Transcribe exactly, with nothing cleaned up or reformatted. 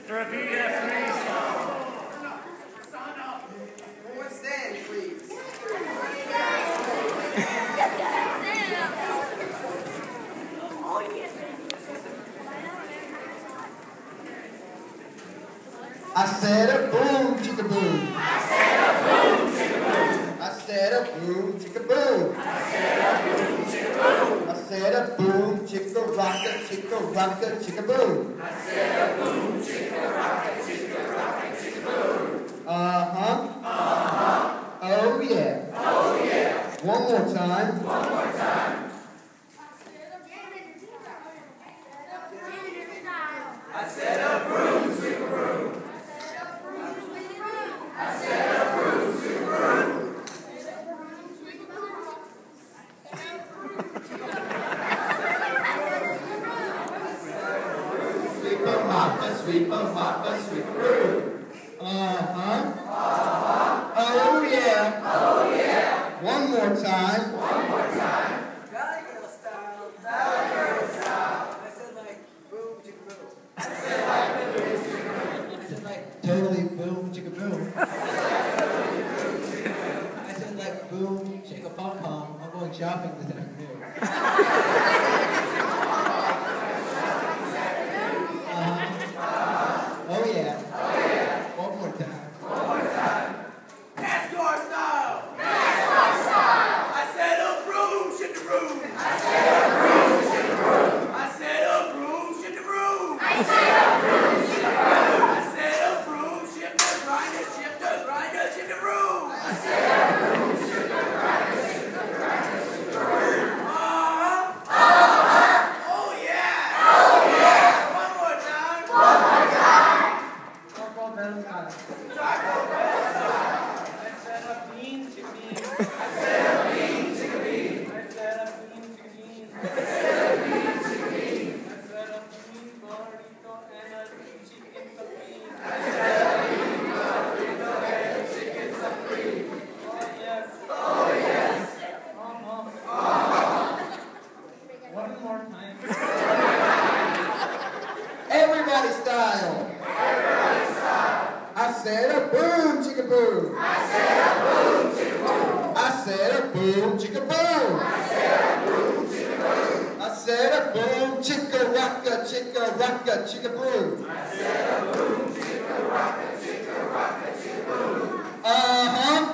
Repeat after me. Everyone stand, please. I said a boom, chicka boom. I said a boom, chicka boom. I said a boom, chicka boom. I said a boom, chicka boom. I said a boom, chicka rocka, chicka rocka, chicka boom. I said a boom, chicka rocka, chicka rocka, chicka boom. Uh-huh. Uh-huh. Oh yeah. Oh yeah. One more time. One more time. I said a broom, chicka broom. I said a broom, chicka broom. Sweep a moppa, sweep a moppa, sweep a broom. Uh-huh. Uh-huh. Oh yeah. Oh yeah. One more time. One more time. Valley Girl style. Valley Girl style. I said like boom chicka boom. I said like a boom, chicka boom. I said like Totally boom, chicka boom. I said like boom chicka bum bum. I'm going shopping this afternoon. Uh-huh. Oh yeah. Oh yeah. One more time. One more time. NASCAR style. NASCAR style. I said a broom chicka broom. I said a broom, chicka broom. I said a broom chicka broom. I said a broom, chicka broom. I said a broom shifter grinder shifter grinder chicka broom. I said a broom, chicka grinder, chicka grinder, chicka broom. Uh-huh. Uh-huh. Oh yeah. Oh yeah. One more time. One more time. Taco Bell style. Taco Bell style. I said a bean chicka bean. I said a bean, chicka bean. I said a bean chicka bean. I said a bean, chicka bean. I said a bean burrito and a chicken supreme. I said a bean, burrito, and a chicken supreme. Oh yes. Oh yes. Uh-huh. Uh-huh. One more time. Everybody style. Everybody style. I said a boom, chicka boom. I said a boom, chicka boom. I said a boom, chicka boom. I said a boom, chicka boom. I said a boom, chicka rocka, chicka rocka, chicka boom. I said a boom, chicka rocka, chicka rocka, chicka boom. Uh-huh.